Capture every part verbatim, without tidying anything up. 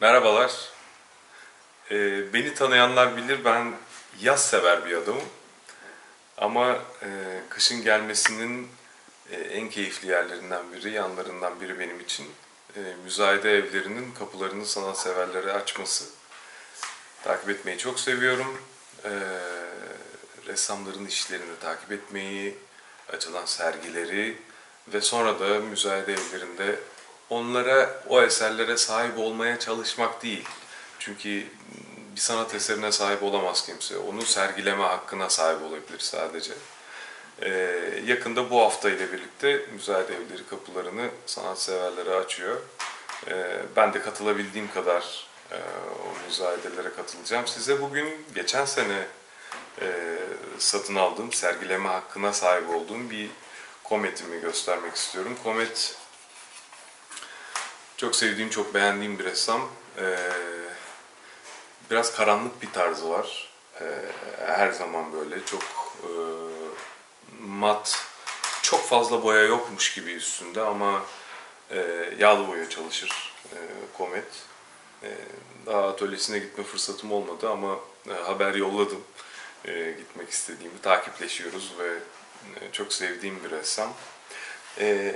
Merhabalar. Ee, beni tanıyanlar bilir, ben yaz sever bir adamım. Ama e, kışın gelmesinin e, en keyifli yerlerinden biri, yanlarından biri benim için e, müzayede evlerinin kapılarını sanatseverlere açması. Takip etmeyi çok seviyorum. E, ressamların işlerini takip etmeyi, açılan sergileri ve sonra da müzayede evlerinde onlara, o eserlere sahip olmaya çalışmak değil. Çünkü bir sanat eserine sahip olamaz kimse. Onu sergileme hakkına sahip olabilir sadece. Ee, yakında bu hafta ile birlikte müzayede evleri kapılarını sanatseverlere açıyor. Ee, ben de katılabildiğim kadar e, o müzayedelere katılacağım. Size bugün geçen sene e, satın aldığım, sergileme hakkına sahip olduğum bir Komet'imi göstermek istiyorum. Komet çok sevdiğim, çok beğendiğim bir ressam. Ee, biraz karanlık bir tarzı var. Ee, her zaman böyle çok e, mat, çok fazla boya yokmuş gibi üstünde ama e, yağlı boya çalışır e, Komet. E, daha atölyesine gitme fırsatım olmadı ama e, haber yolladım. E, gitmek istediğimi, takipleşiyoruz ve e, çok sevdiğim bir ressam. E,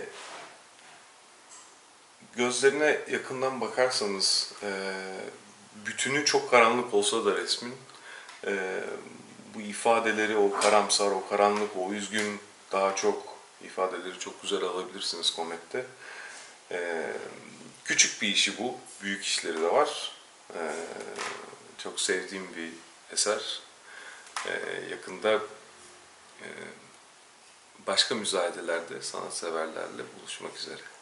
Gözlerine yakından bakarsanız, e, bütünü çok karanlık olsa da resmin, e, bu ifadeleri, o karamsar, o karanlık, o üzgün, daha çok ifadeleri çok güzel alabilirsiniz Komet'te. E, küçük bir işi bu, büyük işleri de var. E, çok sevdiğim bir eser. E, yakında e, başka müzayedelerde sanatseverlerle buluşmak üzere.